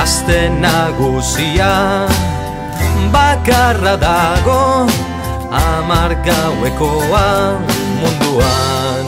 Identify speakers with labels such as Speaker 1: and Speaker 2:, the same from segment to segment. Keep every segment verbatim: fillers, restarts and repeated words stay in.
Speaker 1: Gazte nagusia bakarra dago hamar gauekoa munduan.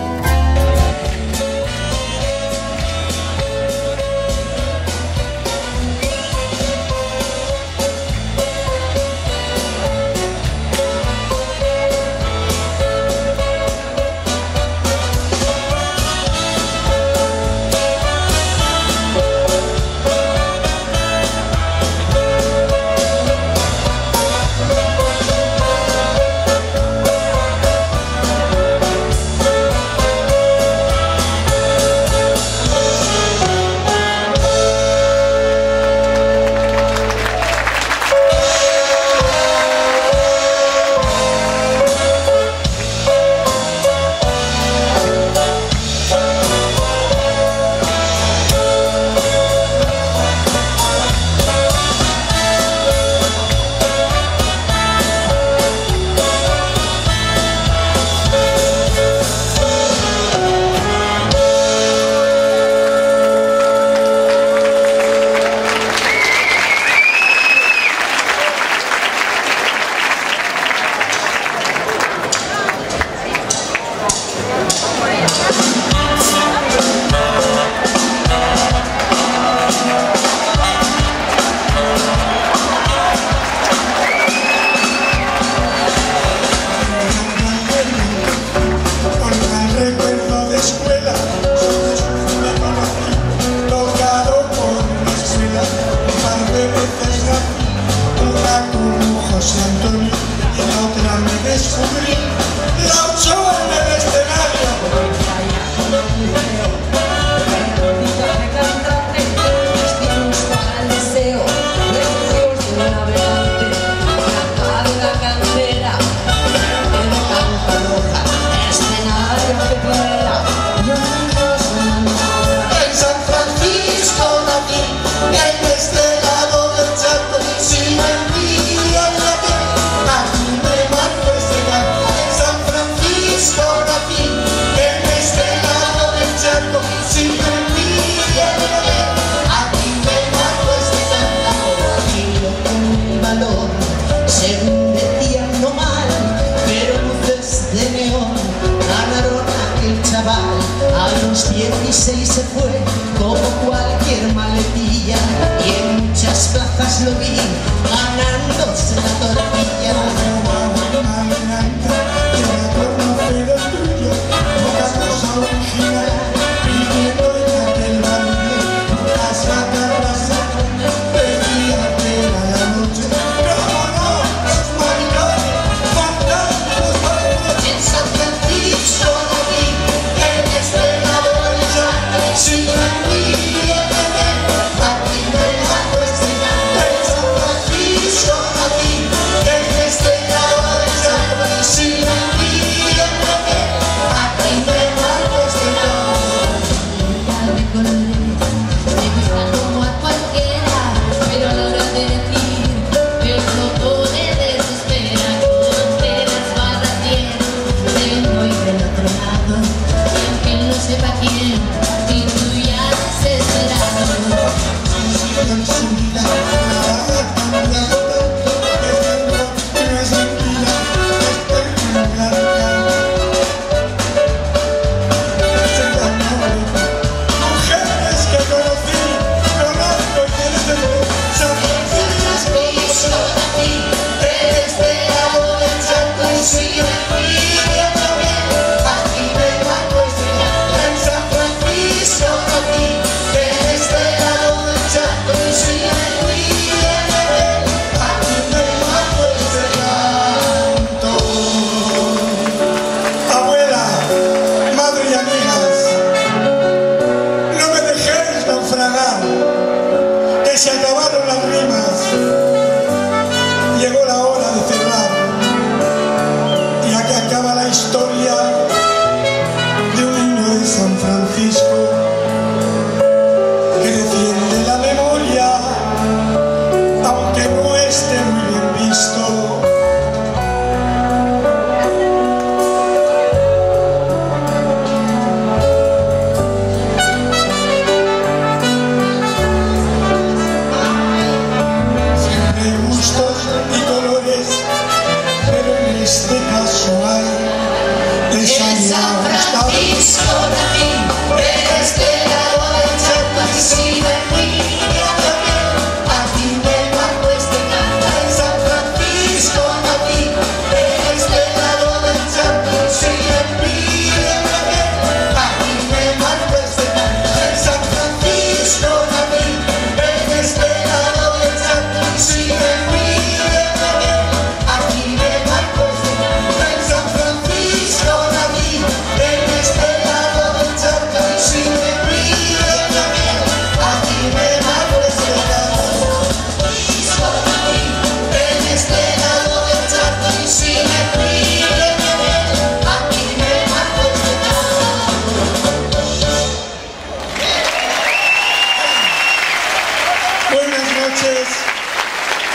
Speaker 2: dieciséis se fue como cualquier maletilla y en muchas plazas lo vi ganándose la tortilla.
Speaker 3: Aquí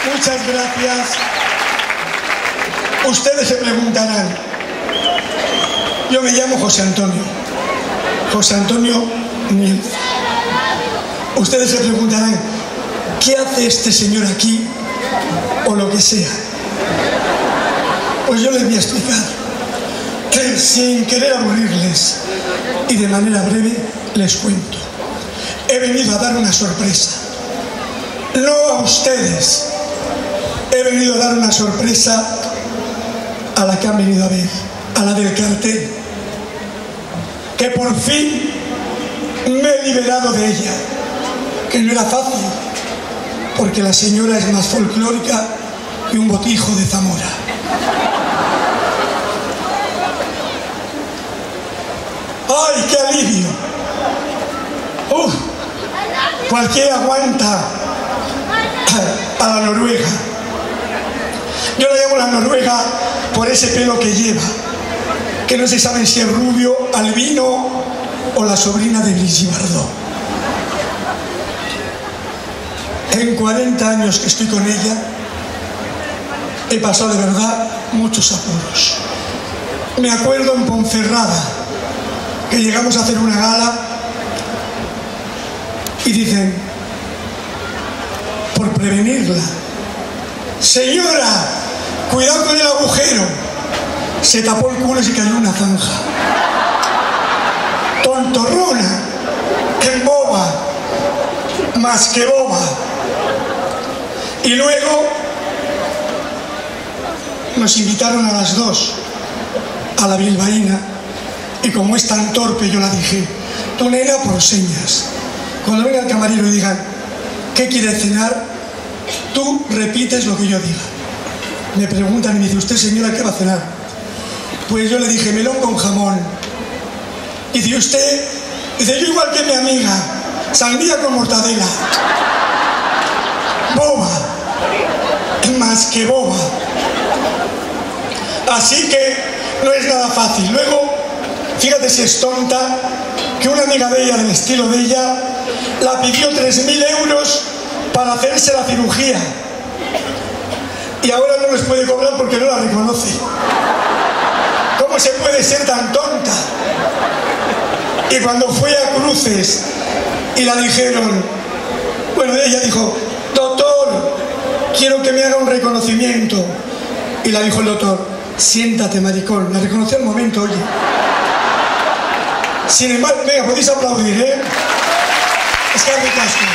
Speaker 3: Muchas gracias. Ustedes se preguntarán. Yo me llamo José Antonio. José Antonio Miel. Ustedes se preguntarán, ¿qué hace este señor aquí? O lo que sea. Pues yo les voy a explicar. Que sin querer aburrirles y de manera breve les cuento. He venido a dar una sorpresa. No a ustedes. He venido a dar una sorpresa a la que han venido a ver, a la del cartel. Que por fin me he liberado de ella. Que no era fácil, porque la señora es más folclórica que un botijo de Zamora. ¡Ay, qué alivio! ¡Uf! Cualquiera aguanta a la noruega. Yo la llamo la noruega por ese pelo que lleva, que no se sabe si es rubio, albino o la sobrina de Brigitte Bardot. En cuarenta años que estoy con ella, he pasado de verdad muchos apuros. Me acuerdo en Ponferrada, que llegamos a hacer una gala y dicen, por prevenirla, señora, cuidado con el agujero. Se tapó el culo y se cayó una zanja. Tontorrona, que boba, más que boba. Y luego nos invitaron a las dos a la bilbaína, y como es tan torpe yo la dije, tú nena por señas, cuando venga el camarero y digan ¿qué quiere cenar? Tú repites lo que yo diga. Me preguntan y me dice, ¿usted señora qué va a cenar? Pues yo le dije, melón con jamón. Y dice, ¿usted? Dice, yo igual que mi amiga, sandía con mortadela. Boba, más que boba. Así que no es nada fácil. Luego, fíjate si es tonta, que una amiga de ella, del estilo de ella, la pidió tres mil euros para hacerse la cirugía. Y ahora no les puede cobrar porque no la reconoce. ¿Cómo se puede ser tan tonta? Y cuando fue a Cruces y la dijeron, bueno, ella dijo, doctor, quiero que me haga un reconocimiento. Y la dijo el doctor, siéntate, maricón. La reconoció al momento, oye. Sin embargo, venga, podéis aplaudir, ¿eh? Es que hace casco.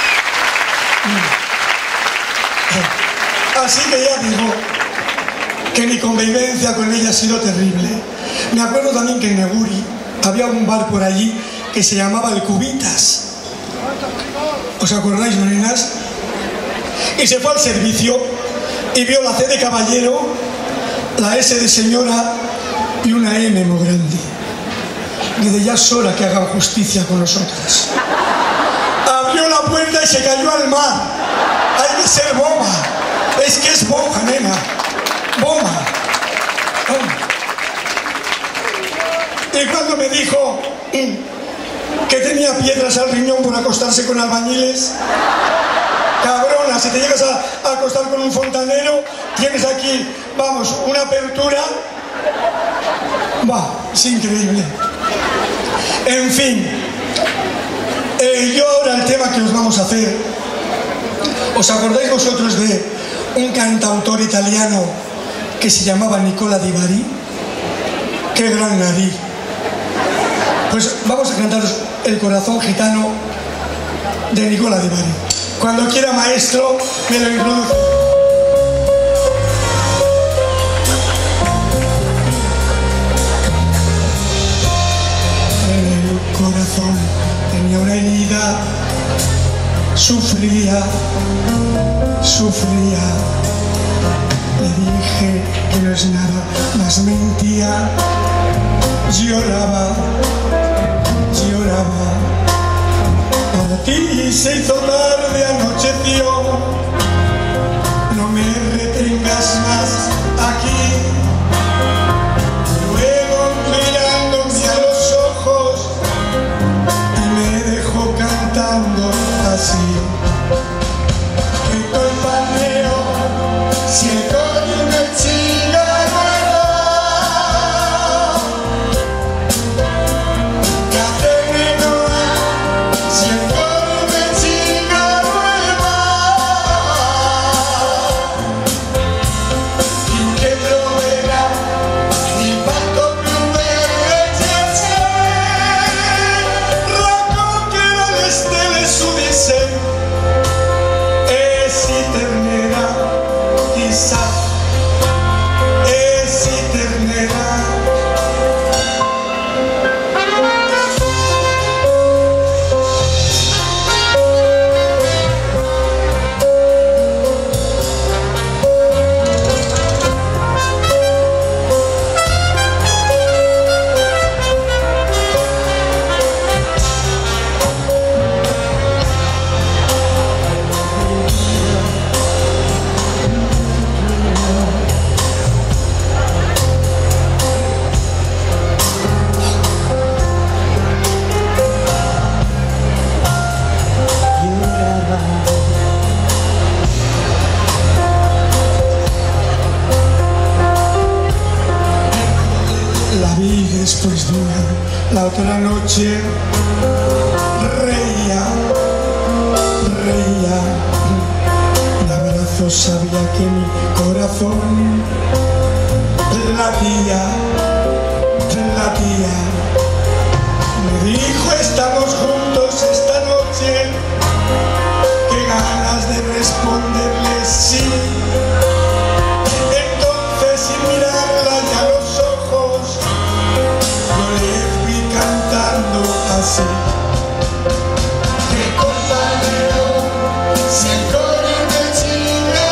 Speaker 3: Así que ya digo que mi convivencia con ella ha sido terrible. Me acuerdo también que en Neguri había un bar por allí que se llamaba el Cubitas. ¿Os acordáis, nenas? Y se fue al servicio y vio la C de caballero, la S de señora y una M muy grande. Dice, ya es hora que hagan justicia con nosotras. Abrió la puerta y se cayó al mar. Hay que ser boba. Es que es boba, nena. Boba. Oh. Y cuando me dijo que tenía piedras al riñón por acostarse con albañiles, cabrona, si te llegas a, a acostar con un fontanero, tienes aquí, vamos, una apertura. Va, es increíble. En fin, eh, yo ahora el tema que os vamos a hacer, ¿os acordáis vosotros de un cantautor italiano que se llamaba Nicola Di Bari? ¡Qué gran nariz! Pues vamos a cantaros El corazón gitano de Nicola Di Bari. Cuando quiera, maestro, me lo introduce. El corazón tenía una herida, sufría, sufría. Le dije que no es nada, más mentía. Lloraba, lloraba. Para ti se hizo tarde, anocheció. No me retengas más aquí. Luego mirándome a los ojos y me dejó cantando así. Que todo el paneo La vi después de una, la otra noche reía, reía. Un abrazo sabía que mi corazón latía, latía. Me dijo estamos juntos esta noche, qué ganas de responderle sí. Entonces sin mirarla ya a los ojos, yo le fui cantando así.
Speaker 2: Que compañero, si el coro me chinga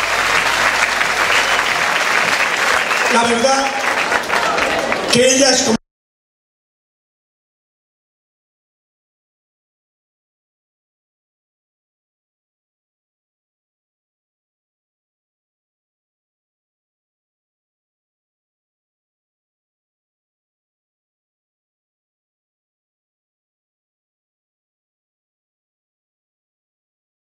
Speaker 3: La verdad que ella es como